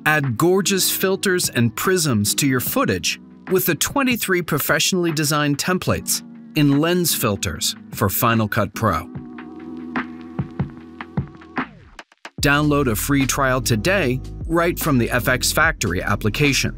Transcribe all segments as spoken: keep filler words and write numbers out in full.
Add gorgeous filters and prisms to your footage with the twenty-three professionally designed templates in lens filters for Final Cut Pro. Download a free trial today right from the F X Factory application.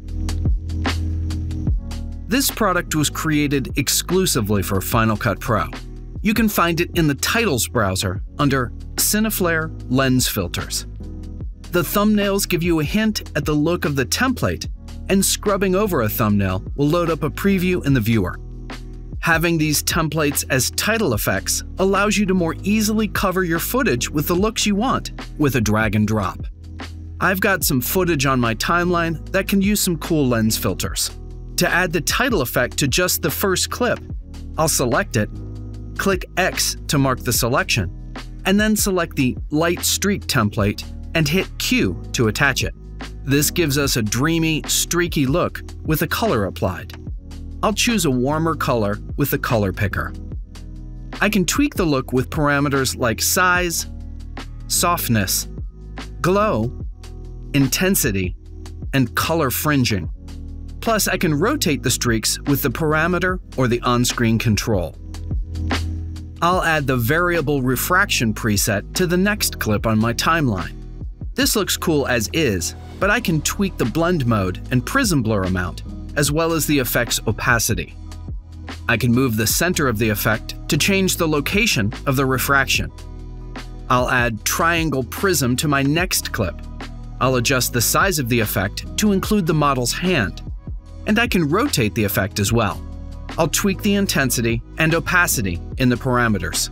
This product was created exclusively for Final Cut Pro. You can find it in the Titles browser under Cineflare Lens Filters. The thumbnails give you a hint at the look of the template, and scrubbing over a thumbnail will load up a preview in the viewer. Having these templates as title effects allows you to more easily cover your footage with the looks you want with a drag and drop. I've got some footage on my timeline that can use some cool lens filters. To add the title effect to just the first clip, I'll select it, click X to mark the selection, and then select the light streak template and hit Q to attach it. This gives us a dreamy, streaky look with a color applied. I'll choose a warmer color with the color picker. I can tweak the look with parameters like size, softness, glow, intensity, and color fringing. Plus, I can rotate the streaks with the parameter or the on-screen control. I'll add the variable refraction preset to the next clip on my timeline. This looks cool as is, but I can tweak the blend mode and prism blur amount, as well as the effect's opacity. I can move the center of the effect to change the location of the refraction. I'll add triangle prism to my next clip. I'll adjust the size of the effect to include the model's hand. And I can rotate the effect as well. I'll tweak the intensity and opacity in the parameters.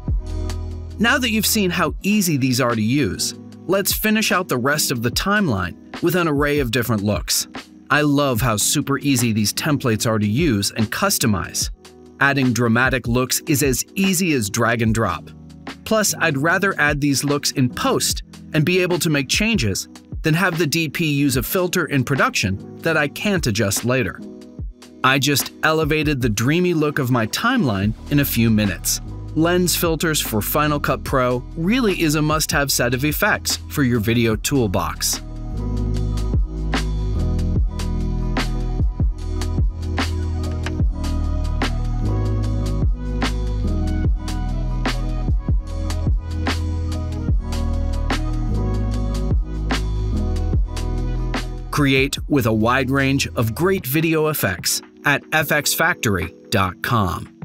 Now that you've seen how easy these are to use, let's finish out the rest of the timeline with an array of different looks. I love how super easy these templates are to use and customize. Adding dramatic looks is as easy as drag and drop. Plus, I'd rather add these looks in post and be able to make changes than have the D P use a filter in production that I can't adjust later. I just elevated the dreamy look of my timeline in a few minutes. Lens filters for Final Cut Pro really is a must-have set of effects for your video toolbox. Create with a wide range of great video effects at f x factory dot com.